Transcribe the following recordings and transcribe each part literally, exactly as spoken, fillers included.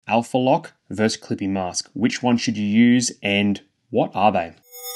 alpha lock versus clipping mask. Which one should you use and what are they?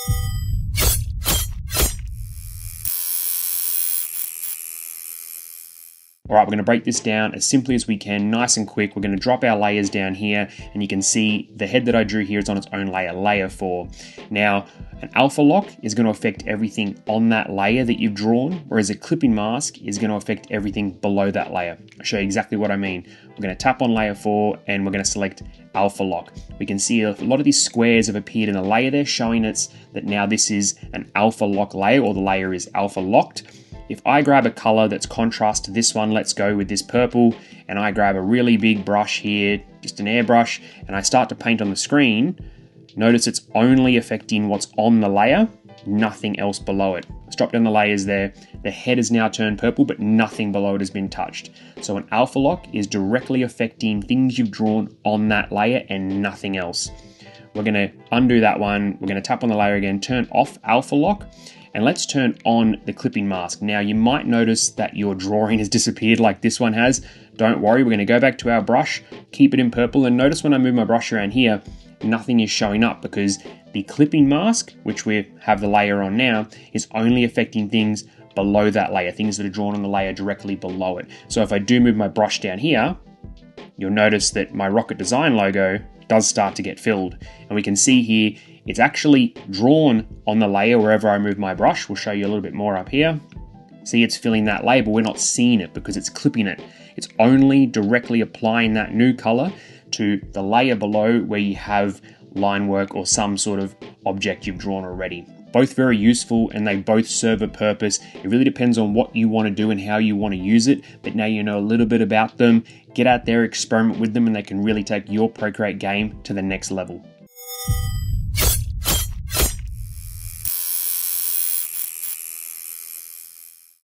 All right, we're going to break this down as simply as we can, nice and quick. We're going to drop our layers down here, and you can see the head that I drew here is on its own layer, layer four. Now, an alpha lock is going to affect everything on that layer that you've drawn, whereas a clipping mask is going to affect everything below that layer. I'll show you exactly what I mean. We're going to tap on layer four, and we're going to select alpha lock. We can see a lot of these squares have appeared in the layer there, showing us that now this is an alpha lock layer, or the layer is alpha locked. If I grab a color that's contrast to this one, let's go with this purple, and I grab a really big brush here, just an airbrush, and I start to paint on the screen, notice it's only affecting what's on the layer, nothing else below it. Let's drop down the layers there. The head is now turned purple, but nothing below it has been touched. So an alpha lock is directly affecting things you've drawn on that layer and nothing else. We're gonna undo that one. We're gonna tap on the layer again, turn off alpha lock, and let's turn on the clipping mask. Now you might notice that your drawing has disappeared like this one has. Don't worry, we're gonna go back to our brush, keep it in purple, and notice when I move my brush around here, nothing is showing up because the clipping mask, which we have the layer on now, is only affecting things below that layer, things that are drawn on the layer directly below it. So if I do move my brush down here, you'll notice that my Rockett design logo does start to get filled. And we can see here, it's actually drawn on the layer wherever I move my brush. We'll show you a little bit more up here. See, it's filling that layer, but we're not seeing it because it's clipping it. It's only directly applying that new color to the layer below where you have line work or some sort of object you've drawn already. Both very useful and they both serve a purpose. It really depends on what you want to do and how you want to use it, but now you know a little bit about them. Get out there, experiment with them, and they can really take your Procreate game to the next level.